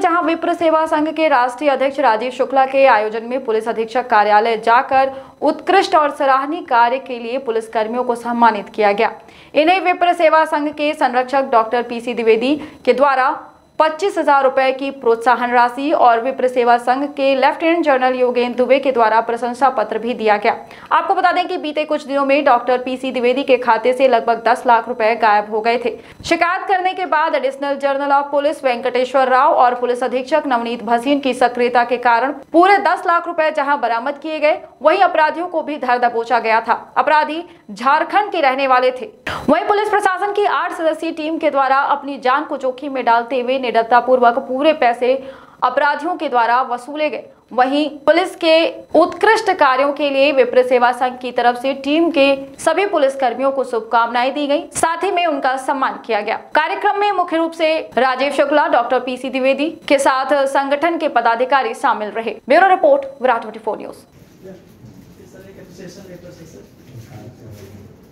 जहां विप्र सेवा संघ के राष्ट्रीय अध्यक्ष राजीव शुक्ला के आयोजन में पुलिस अधीक्षक कार्यालय जाकर उत्कृष्ट और सराहनीय कार्य के लिए पुलिस कर्मियों को सम्मानित किया गया। इन्हें विप्र सेवा संघ के संरक्षक डॉक्टर पीसी द्विवेदी के द्वारा 25,000 रुपए की प्रोत्साहन राशि और विप्र सेवा संघ के लेफ्टिनेंट जनरल योगेंद्र दुबे के द्वारा प्रशंसा पत्र भी दिया गया। आपको बता दें कि बीते कुछ दिनों में डॉक्टर पीसी द्विवेदी के खाते से लगभग 10 लाख रुपए गायब हो गए थे। शिकायत करने के बाद additional general of police Venkateshwar Rao और पुलिस अधीक्षक नवनीत भसीन की सक्रियता के कारण पूरे 10 लाख रुपए जहां बरामद किए गए, वहीं अपराधियों को भी धर दबोचा गया था। अपराधी झारखंड के रहने वाले थे। वहीं पुलिस प्रशासन की 8 सदस्यीय टीम के द्वारा अपनी जान को जोखिम में डालते हुए निडरतापूर्वक पूरे पैसे अपराधियों के द्वारा वसूले गए। वहीं पुलिस के उत्कृष्ट कार्यों के लिए विप्र सेवा संघ की तरफ से टीम के सभी पुलिस कर्मियों को शुभकामनाएं दी गई, साथ ही में उनका सम्मान किया गया। कार्यक्रम में मुख्य रूप से राजीव शुक्ला, डॉक्टर पीसी द्विवेदी के साथ संगठन के पदाधिकारी शामिल रहे। Bureau report, Virat 24 news.